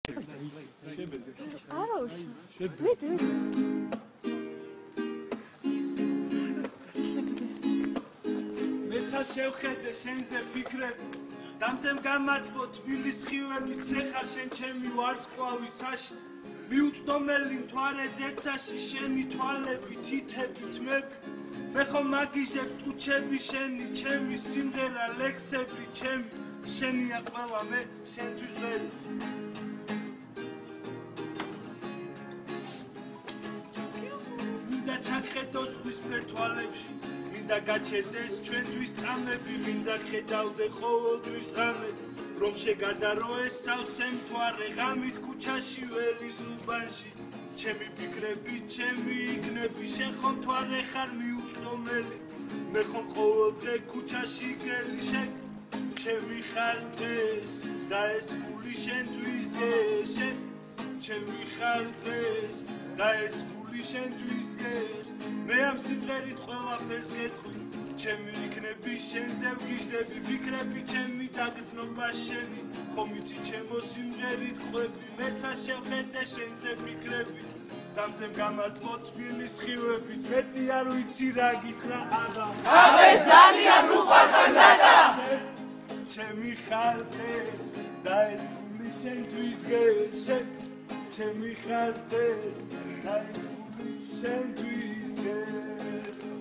არაუში. ვედი. მეცა შევხედე შენზე ფიქრები დამზემ გამაწბო თბილის ხივები ცეხარ შენ ჩემი ვარსკვლავი საში მიუწდომელი მთვარე ზეცაში შენი თვალები თითები თმები მე ხომ მაგიჟებს ტუჩები შენი ჩემი სიმღერა ლექსები ჩემი შენია ყველა მე შენთვის ვერი მინდა ჩაგხედო ზღვისფერ თვალებში მინდა გაჩერდეს ჩვენთვის წამები მინდა ხედავდე ყოველთვის ღამები რომ შეგადარო ეს სავსე მთვარე ღამით ქუჩაში ვერის უბანში ჩემი ფიქრები ჩემი იქნები შენ ხომ მთვარე ხარ მიუწდომელი მე ხომ ყოველდღე ქუჩაში გელი შენ ჩემი ხარ დღეს და ეს გული შენთვის დღეს შენ ჩემი ხარ დღეს და ეს გული შენთვის დღეს მე ამ სიმღერით ყველაფერს გეტყვი ჩემი იქნები შენზე ვგიჟდები ფიქრები ჩემი დაგრძნობა შენი ხომ იცი ჩემო სიმღერით ყვები მეცა შევხედე შენზე ფიქრებით დამზემ გამაწბო თბილის ხივებით მეტი არ ვიცი რა გითხრა აღა აბე ძალიან უყვარხარ ნატა ჩემი ხარ დღეს და ეს გული შენთვის დღეს ჩემი ხარ დღეს და ეს გული შენთვის დღეს